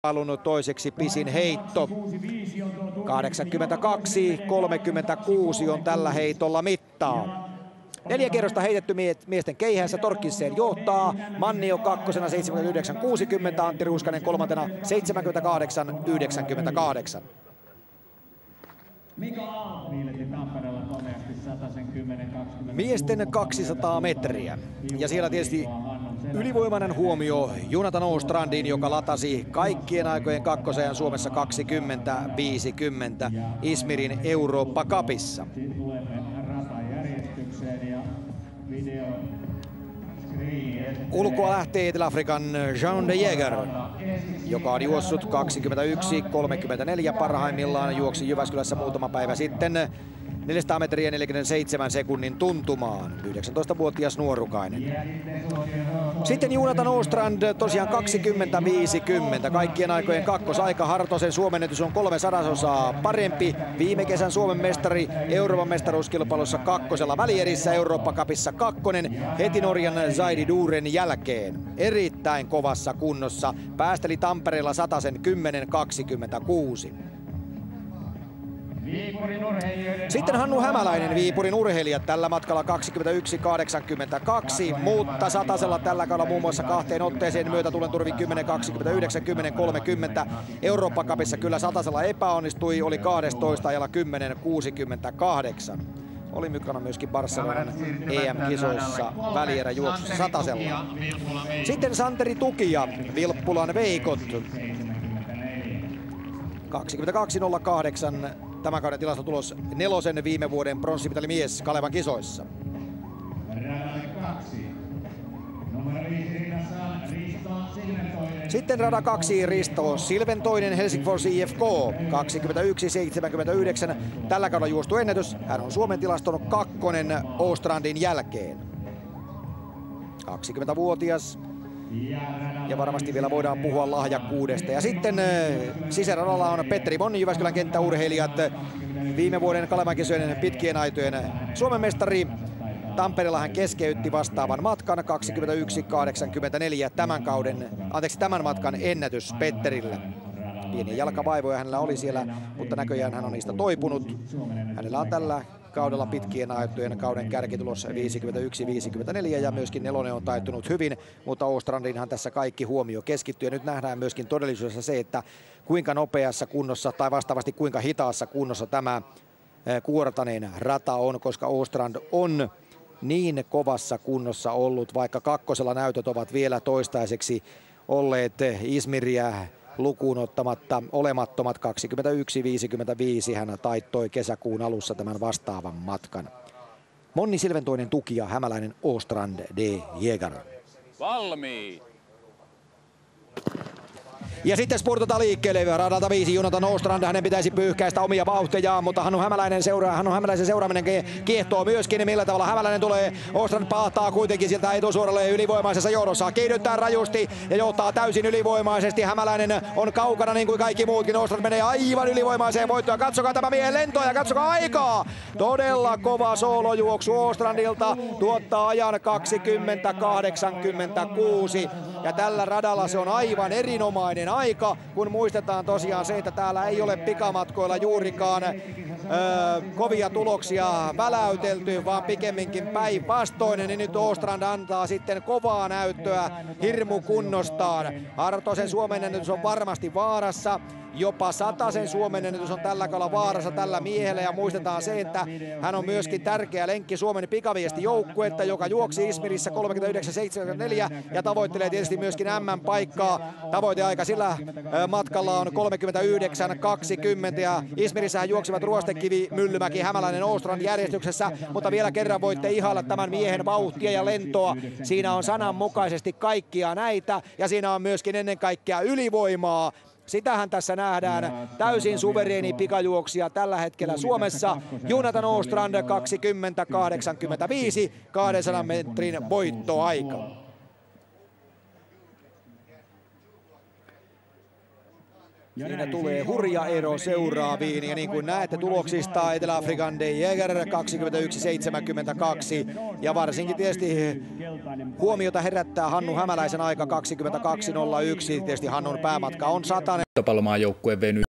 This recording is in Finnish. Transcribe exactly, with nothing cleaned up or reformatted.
kilpailun toiseksi pisin heitto. kahdeksankymmentäkaksi kolmekymmentäkuusi on tällä heitolla mittaa. Neljä kierrosta heitetty miesten keihässä. Torkkinsen johtaa. Mannio kakkosena seitsemänkymmentäyhdeksän kuusikymmentä. Antti Ruuskanen kolmantena seitsemänkymmentäkahdeksan yhdeksänkymmentäkahdeksan. Miesten kaksisataa metriä. Ja siellä tietysti ylivoimainen huomio Jonathan Åstrandin, joka latasi kaikkien aikojen kakkosajan Suomessa kaksikymmentä viisikymmentä Izmirin Eurooppa Cupissa. Ulkoa lähtee Etelä-Afrikan Jean de Jager, joka on juossut kaksikymmentäyksi kolmekymmentäneljä parhaimmillaan. Juoksi Jyväskylässä muutama päivä sitten neljäsataa metriä neljäkymmentäseitsemän sekunnin tuntumaan. yhdeksäntoistavuotias nuorukainen. Sitten Jonathan Åstrand tosiaan kaksikymmentä viisikymmentä. Kaikkien aikojen kakkosaika. Hartosen suomennetys on kolme sadasosaa parempi. Viime kesän Suomen mestari Euroopan mestaruuskilpailussa kakkosella välierissä, Eurooppa Cupissa kakkonen heti Norjan Zaidi Duren jälkeen. Erittäin kovassa kunnossa. Päästeli Tampereella satasen kymmenen kaksikymmentäkuusi. Sitten Hannu Hämäläinen, Viipurin urheilijat tällä matkalla kaksikymmentäyksi kahdeksankymmentäkaksi, mutta satasella tällä kaudella muun muassa kahteen otteeseen myötä tulen turvin kymmenen kaksikymmentäyhdeksän kymmenen kolmekymmentä. Eurooppa Cupissa kyllä satasella epäonnistui, oli kahdestoista ajalla kymmenen kuusikymmentäkahdeksan. Oli mukana myöskin Barcelonan E M-kisoissa välieräjuoksussa satasella. Sitten Santeri Tukija, Vilppulan Veikot, kaksikymmentäkaksi nolla kahdeksan. Tämän kauden tilastotulos nelosen viime vuoden pronssimitalimies Kalevan kisoissa. Sitten rada kaksi Risto Silventoinen, Helsingfors I F K, kaksikymmentäyksi seitsemänkymmentäyhdeksän. Tällä kaudella juostu ennätys. Hän on Suomen tilaston kakkonen Åstrandin jälkeen. kaksikymmentävuotias. Ja varmasti vielä voidaan puhua lahjakkuudesta. Ja sitten äh, sisäradalla on Petteri Monni, Jyväskylän kenttäurheilijat. Viime vuoden Kalevan kisojen pitkien aitojen Suomen mestari. Tampereella hän keskeytti vastaavan matkan kaksikymmentäyksi kahdeksankymmentäneljä. Tämän kauden, anteeksi, tämän matkan ennätys Petterillä. Pieniä jalkavaivoja hänellä oli siellä, mutta näköjään hän on niistä toipunut. Hänellä on tällä kaudella pitkien aitojen kauden kärkitulos viisikymmentäyksi viisikymmentäneljä ja myöskin nelonen on taittunut hyvin, mutta Åstrandinhan tässä kaikki huomio keskittyy. Ja nyt nähdään myöskin todellisuudessa se, että kuinka nopeassa kunnossa tai vastaavasti kuinka hitaassa kunnossa tämä Kuortaneen rata on, koska Åstrand on niin kovassa kunnossa ollut, vaikka kakkosella näytöt ovat vielä toistaiseksi olleet Izmiriä lukuun ottamatta olemattomat. Kaksikymmentäyksi viisikymmentäviisi hän taittoi kesäkuun alussa tämän vastaavan matkan. Monni, Silventoinen, Tukija, Hämäläinen, Åstrand, de Jager. Valmiit! Ja sitten spurtataan liikkeelle radalta viisi Jonathan Åstrand. Hänen pitäisi pyyhkäistä omia vauhtejaan, mutta Hannu Hämäläinen seuraa, Hannu Hämäläisen seuraaminen kiehtoo myöskin. Millä tavalla Hämäläinen tulee? Åstrand pahtaa kuitenkin sieltä etusuoralle ylivoimaisessa johdossa. Kiihdyttää rajusti ja johtaa täysin ylivoimaisesti. Hämäläinen on kaukana niin kuin kaikki muutkin. Åstrand menee aivan ylivoimaiseen voittoon. Katsokaa tämä miehen lentoa ja katsokaa aikaa. Todella kova soolojuoksu Åstrandilta. Tuottaa ajan kaksikymmentä kahdeksankymmentäkuusi. Ja tällä radalla se on aivan erinomainen aika, kun muistetaan tosiaan se, että täällä ei ole pikamatkoilla juurikaan öö, kovia tuloksia väläytelty, vaan pikemminkin päinvastoin, niin nyt Åstrand antaa sitten kovaa näyttöä hirmukunnostaan. Hartosen Suomen ennätys on varmasti vaarassa. Jopa satasen Suomen ennätys on tällä kaudella vaarassa tällä miehellä, ja muistetaan se, että hän on myöskin tärkeä lenkki Suomen pikaviestijoukkuetta, joka juoksi Izmirissä kolmekymmentäyhdeksän seitsemänkymmentäneljä ja tavoittelee tietysti myöskin M M-paikkaa. Tavoiteaika sillä matkalla on kolmekymmentäyhdeksän kaksikymmentä ja Izmirissä hän juoksivat Ruostekivi, Myllymäki, Hämäläinen, Åstrand järjestyksessä, mutta vielä kerran voitte ihailla tämän miehen vauhtia ja lentoa. Siinä on sananmukaisesti kaikkia näitä ja siinä on myöskin ennen kaikkea ylivoimaa. Sitähän tässä nähdään, täysin suvereeni pikajuoksija tällä hetkellä Suomessa. Jonathan Åstrand kaksikymmentä kahdeksankymmentäviisi, kahdensadan metrin voittoaika. Siinä tulee hurja ero seuraaviin ja niin kuin näette tuloksista Etelä-Afrikan De Jager kaksikymmentäyksi seitsemänkymmentäkaksi ja varsinkin tietysti huomiota herättää Hannu Hämäläisen aika kaksikymmentäkaksi nolla yksi. Tietysti Hannun päämatka on satanen. Pallomaajoukkue venyy